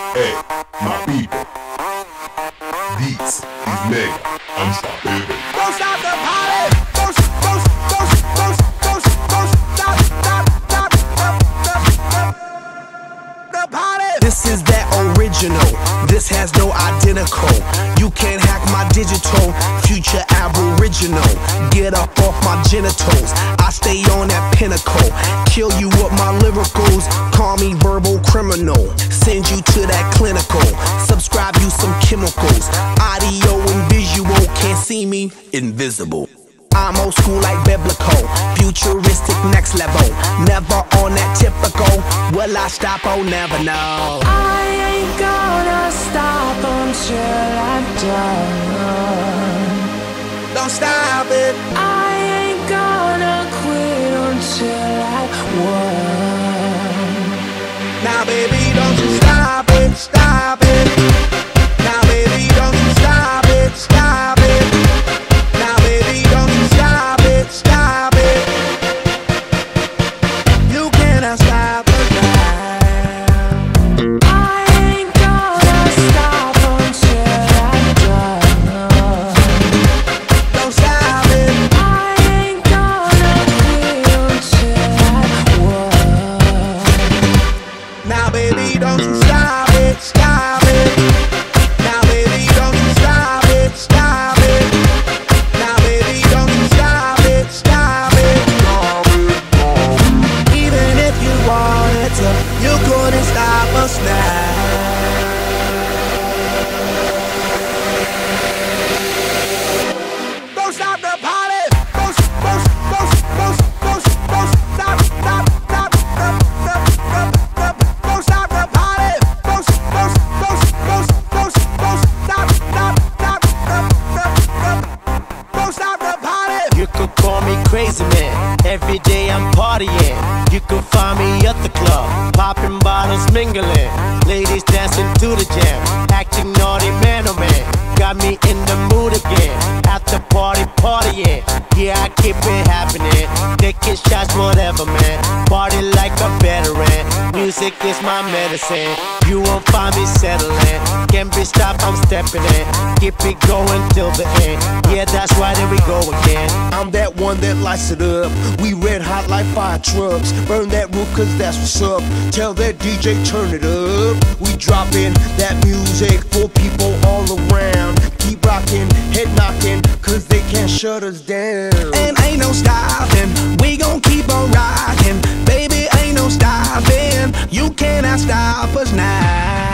Hey, my people, this is Mega Unstoppable. Don't stop the party. Don't stop the party. This is that original. This has no identical. You can't hack my digital. Future aboriginal. Get up off my genitals. I stay on that pinnacle. Kill you with my lyricals. Call me verbal criminal. Send you to that clinical. Subscribe you some chemicals. Audio and visual. Can't see me, invisible. I'm old school like biblical. Futuristic next level. Never on that typical. Will I stop? Oh, never know. I ain't gonna stop until I'm done. Don't stop it. I ain't gonna quit until I won. Now baby, don't you stop it, stop it. Now baby, don't you stop it, stop it. Now baby, don't you stop it, stop it. You cannot stop the time. I ain't gonna stop until I'm done. Don't stop it. I ain't gonna quit until I won. Now baby, don't you stop it, stop it. Now baby, don't you stop it, stop it. Now baby, don't you stop it, stop it. Even if you wanted to, you couldn't stop us now. Don't stop the party. Don't stop, don't stop the party. Don't stop the party. You could call me crazy man. Every day I'm partying. You can find me at the club, popping bottles, mingling. Ladies dancing to the jam, acting naughty, man oh man. Got me in the mood again. After party, partying. Yeah, I keep it happening. Taking shots, whatever, man. Party like a veteran. Music is my medicine. You won't find me settling. Can't be stopped, I'm stepping in. Keep it going till the end. Yeah, that's why there we go again. I'm that one that lights it up. We red hot like fire trucks. Burn that roof cause that's what's up. Tell that DJ turn it up. We dropping that music for people all around. Keep rocking, head knocking, cause they can't shut us down. And ain't no stopping, we gon' keep on rocking. Baby, ain't no stopping, you cannot stop us now.